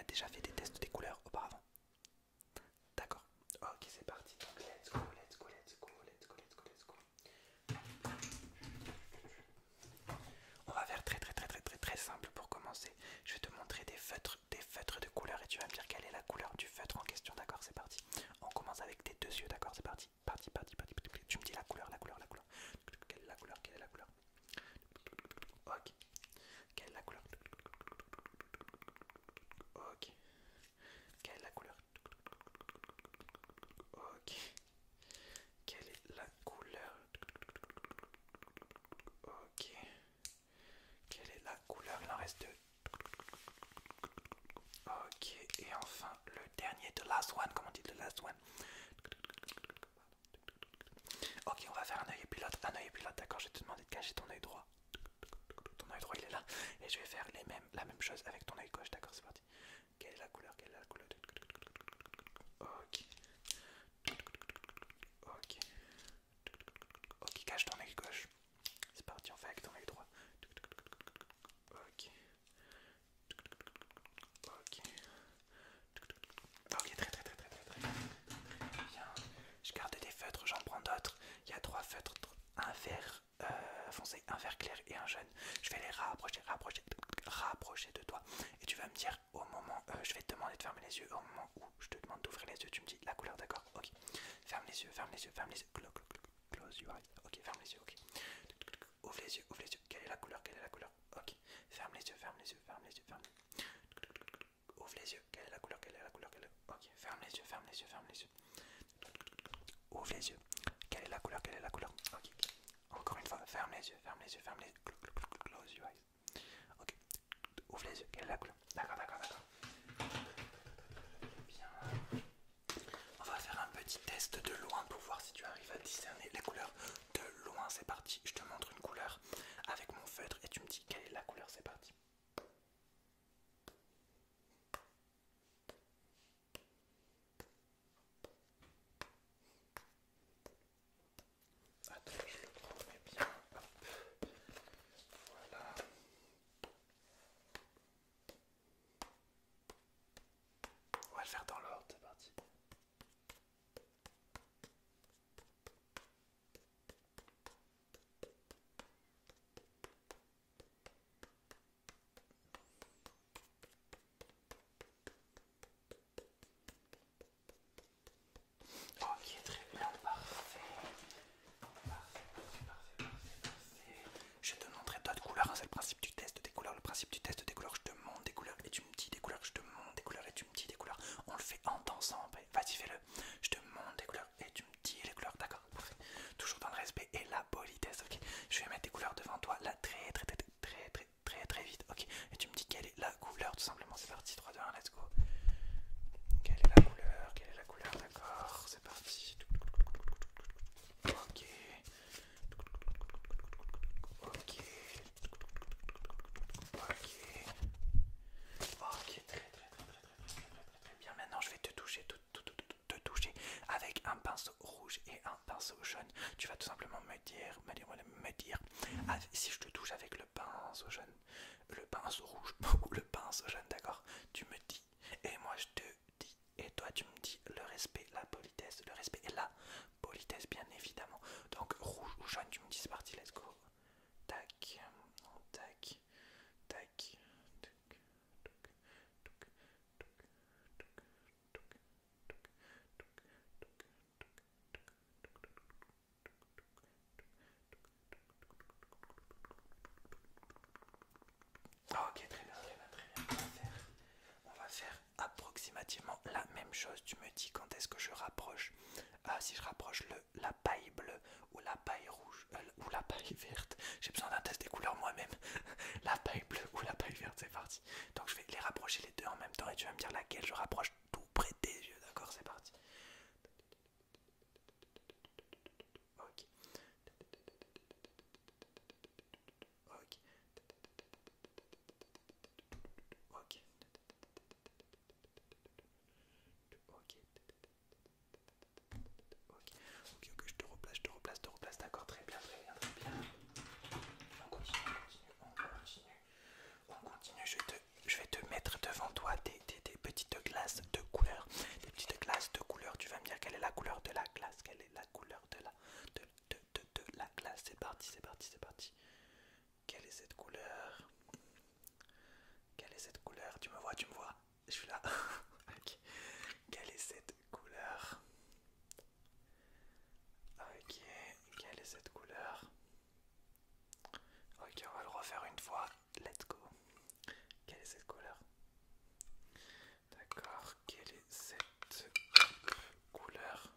déjà fait des tests des couleurs auparavant? D'accord. Ok, c'est parti. Donc, let's go, let's go, let's go, let's go, let's go, let's go. On va faire très simple pour commencer. Je vais te montrer des feutres de couleur et tu vas me dire quelle est la couleur du feutre en question. D'accord, c'est parti. On commence avec tes deux yeux. D'accord, c'est parti. Parti. Tu me dis la couleur, la couleur, la couleur. Quelle est la couleur? Quelle est la couleur? Ok. Quelle est la couleur? Ok. Quelle est la couleur? Ok. Quelle est la couleur? Ok. Quelle est la couleur? Il en reste deux. Ok. Et enfin, le dernier, the last one. Comment on dit the last one? Ok, on va faire un œil pilote. Un œil pilote, d'accord. Je vais te demander de cacher ton œil droit. Ton œil droit, il est là. Et je vais faire la même chose avec ton œil gauche. D'accord, c'est parti. Quelle est la couleur? Quelle est la couleur? Ok. Ok. Ok, cache ton œil gauche. C'est parti, on fait avec ton œil droit. Ok. Ok. Ok, très bien. Je garde des feutres, j'en prends d'autres. Il y a trois feutres, un vert foncé, un vert clair et un jaune. Je vais les rapprocher de toi. Et tu vas me dire au moment, je vais te demander de fermer les yeux. Au moment où je te demande d'ouvrir les yeux, tu me dis la couleur, d'accord? Ok. Ferme les yeux, ferme les yeux, ferme les yeux. Close your eyes. Ok, ferme les yeux, ok. Ouvre les yeux, ouvre les yeux. Quelle est la couleur? Quelle est la couleur? Ok. Ferme les yeux, ferme les yeux, ferme les yeux, ferme. Ouvre les yeux. Quelle est la couleur? Quelle est la couleur? Ok. Ferme les yeux, ferme les yeux, ferme les yeux. Ouvre les yeux. Quelle est la couleur? Quelle est la couleur? Ok. Encore une fois, ferme les yeux, ferme les yeux, ferme les yeux. Close your eyes. Ok. Ouvre les yeux. Quelle est la couleur? D'accord. Bien. On va faire un petit test de loin pour voir si tu arrives à discerner les couleurs de loin. C'est parti. Je te montre une couleur avec mon feutre et tu me dis quelle est la couleur. C'est parti. Attends, je le remets bien. Hop. Voilà. On va le faire dans l'ordre. C'est parti. Ok, très bien, parfait. Je vais te montrer d'autres couleurs, hein, c'est le principe du test des couleurs. Le principe du test des couleurs, je te montre des couleurs et tu me dis des couleurs, je te montre des couleurs et tu me dis des couleurs. On le fait en dansant, vas-y fais-le. Je te montre des couleurs et tu me dis les couleurs, d'accord? Parfait. Toujours dans le respect et la politesse, ok? Je vais mettre des couleurs devant toi là très vite, ok? Et tu me dis quelle est la couleur tout simplement, c'est parti, 3, 2, 1, let's go. Quelle est la couleur? Quelle est la couleur? D'accord, c'est parti. Ok. Ok. Ok. Ok, très bien. Maintenant, je vais te toucher, te toucher avec un pinceau rouge et un pinceau jaune. Tu vas tout simplement me dire, si je te touche avec le pinceau jaune, le pinceau rouge ou le pinceau jaune, d'accord? Tu me dis, et moi je te dis, et toi tu me dis le respect, la politesse, le respect et la politesse, bien évidemment. Donc, rouge ou jaune, tu me dis, c'est parti, let's go. Tac, tac, tac. Ok, très bien. On va faire approximativement la même chose. Tu me dis quand est-ce que je rapproche. Si je rapproche la paille bleue ou la paille rouge ou la paille verte. J'ai besoin d'un test des couleurs moi-même. La paille bleue ou la paille verte, c'est parti. Donc je vais les rapprocher les deux en même temps et tu vas me dire laquelle je rapproche tout près des yeux. D'accord, c'est parti. Ok. Ok. Ok. Ok. Ok, je te replace, d'accord, très bien. On continue. Je vais te mettre devant toi des parti, c'est parti, c'est parti. Quelle est cette couleur? Quelle est cette couleur? Tu me vois, tu me vois? Je suis là. Ok. Quelle est cette couleur? Ok, quelle est cette couleur? Ok, on va le refaire une fois. Let's go. Quelle est cette couleur? D'accord, quelle est cette couleur?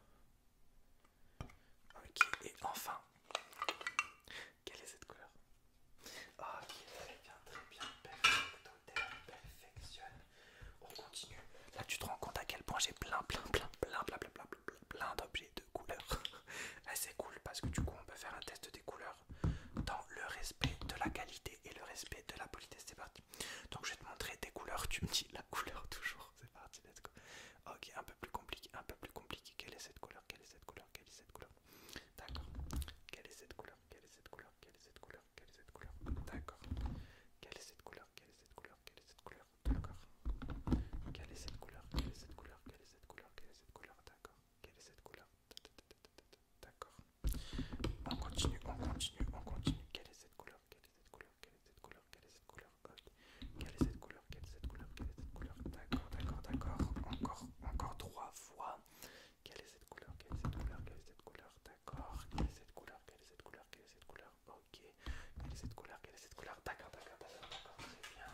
Ok, et enfin, quelle est cette couleur? Ok, très bien, perfecto, perfectionne. On continue. Là, tu te rends compte à quel point j'ai plein d'objets de couleurs. Là, c'est cool parce que du coup, on peut faire un test des couleurs dans le respect de la qualité et le respect de la politesse. C'est parti. Donc, je vais te montrer des couleurs. Tu me dis la couleur toujours. C'est parti, let's go. Ok, un peu plus compliqué, un peu plus compliqué. Quelle est cette couleur? Quelle est cette couleur? Quelle est cette couleur? D'accord. Quelle est cette couleur? Quelle est cette couleur? Quelle est cette couleur? Quelle est cette couleur? D'accord. Quelle est cette couleur? Quelle est cette couleur? Quelle est cette couleur? D'accord. Quelle est cette couleur? Quelle est cette couleur? Quelle est cette couleur? Quelle est cette couleur? D'accord. Quelle est cette couleur? D'accord. On continue, on continue, on continue. Quelle est cette couleur? Quelle est cette couleur? Quelle est cette couleur? Quelle est cette couleur? Quelle est cette couleur? Quelle est cette couleur? Quelle est cette couleur? D'accord, d'accord, d'accord. Encore trois fois. Quelle est cette couleur? Quelle est cette couleur? Quelle est cette couleur? D'accord. Quelle est cette couleur? Quelle est cette couleur? Quelle est cette couleur? Ok. Quelle est cette couleur? Quelle est cette couleur? D'accord, d'accord, d'accord. Très bien.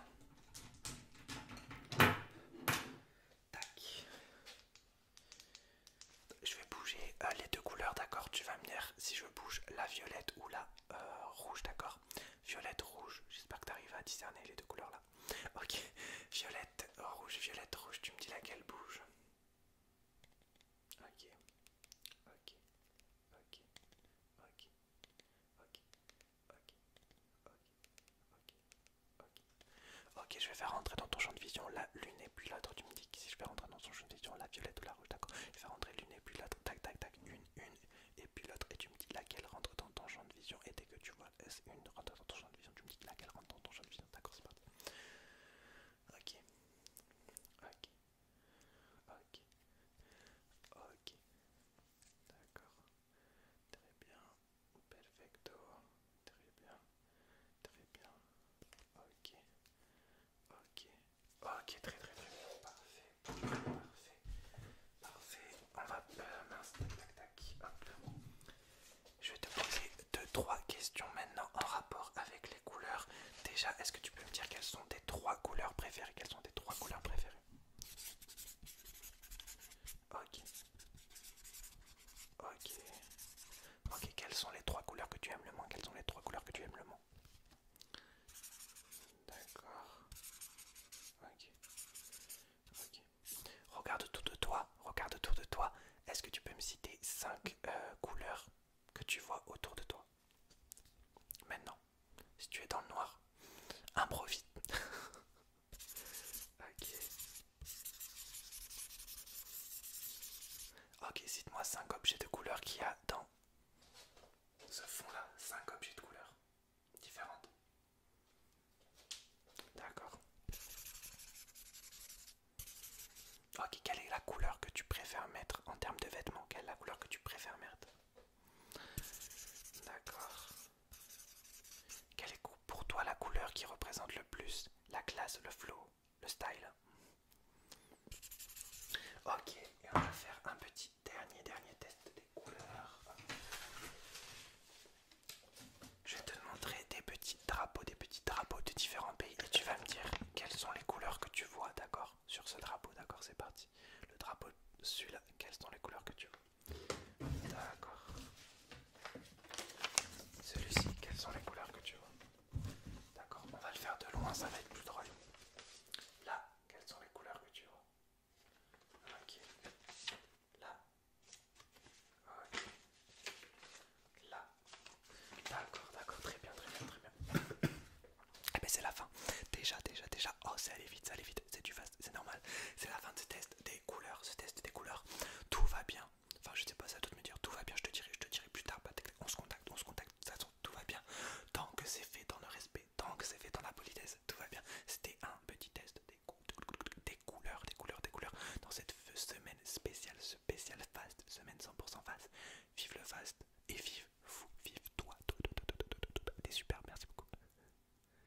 Tac. Je vais bouger les deux couleurs, d'accord? Tu vas me dire si je bouge la violette ou la rouge, d'accord? Violette, rouge. J'espère que tu arrives à discerner les deux couleurs là. Ok. Violette, rouge. Tu me dis laquelle bouge? Ok. Ok. Ok. Ok. Ok. Ok. Ok. Ok. Ok, je vais faire rentrer dans ton champ de vision la lune et puis l'autre. Tu me dis si je fais rentrer dans ton champ de vision la violette ou la rouge, d'accord? Je vais faire rentrer l'une et puis l'autre. Tac, tac, tac. Une, et puis l'autre. Et tu me dis laquelle rentre dans ton champ de vision. Et dès que tu vois une rentre dans ton champ de vision, tu me dis laquelle rentre dans ton champ de vision. D'accord, c'est parti. Ok. Ok. Ok. Ok. D'accord. Très bien. Perfecto. Très bien. Très bien. Ok. Ok. Ok, très bien. Parfait. Parfait. Parfait. On va. Mince, tac, tac, tac. Hop. Je vais te poser 2-3 questions maintenant en rapport avec les couleurs. Déjà, est-ce que tu peux me dire quelles sont tes 3 couleurs préférées? Quelles sont tes 3 couleurs préférées? Ok. Ok. Ok, quelles sont les 3 couleurs que tu aimes le moins? Quelles sont les 3 couleurs que tu aimes le moins? D'accord. Ok. Ok. Regarde autour de toi. Regarde autour de toi. Est-ce que tu peux me citer 5 couleurs que tu vois autour de toi? Maintenant, si tu es dans le noir, improvise. Ok. Ok, cite-moi 5 objets de couleur qu'il y a dans ce fond-là. 5 objets de couleur différentes. D'accord. Ok, quelle est la couleur que tu préfères mettre en termes de vêtements? Quelle est la couleur que tu préfères mettre? D'accord. Quelle est pour toi la couleur qui représente le plus la classe, le flow, le style? Ok, et on va faire un petit dernier test des couleurs. Je vais te montrer des petits drapeaux de différents pays et tu vas me dire quelles sont les couleurs que tu vois, d'accord, sur ce drapeau.